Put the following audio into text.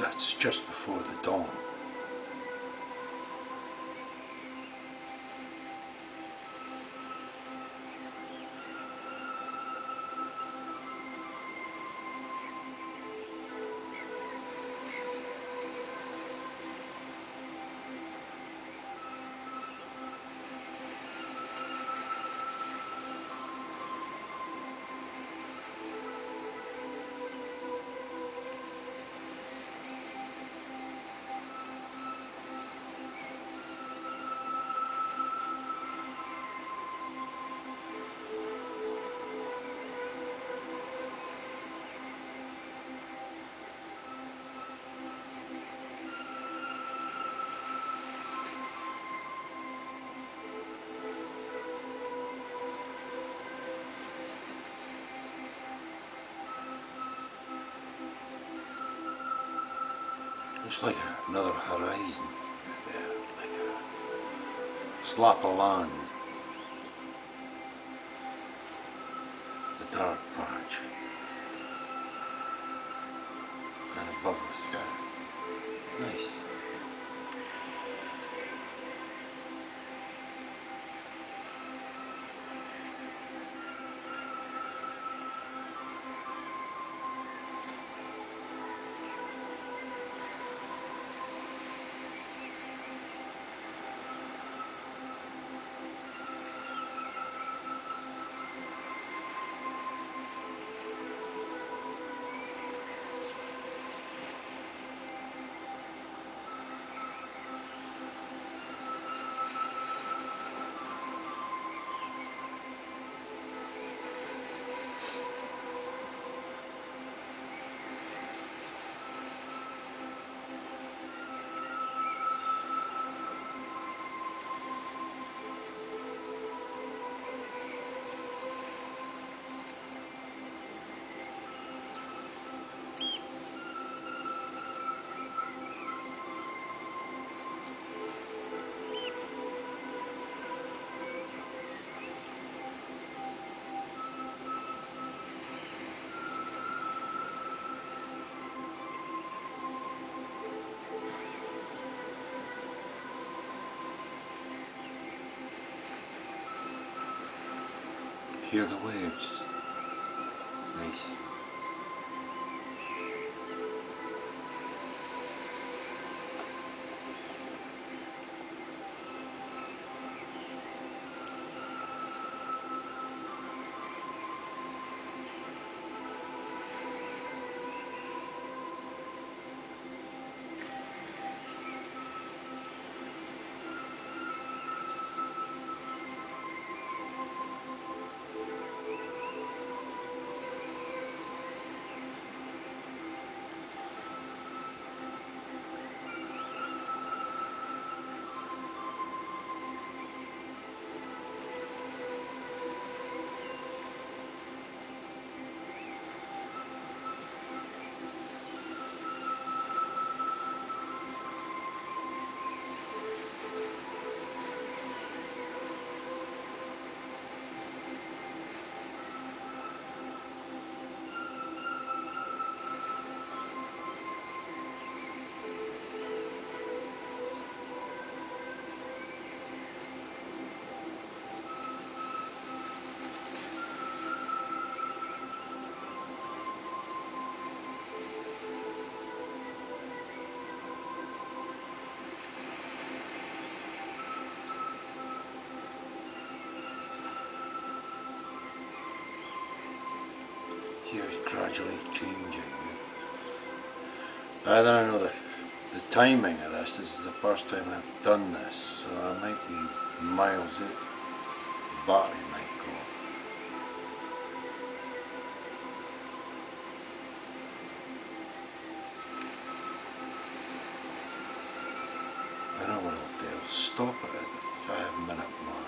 That's just before the dawn. It's like another horizon right there, like a slap of land. The dark patch. And above the sky. Nice. Hear the waves. Nice. See how it's gradually changing. I don't know the timing of this. This is the first time I've done this, so I might be miles out. The battery might go. I know what I'll do. I'll stop it at the 5-minute mark.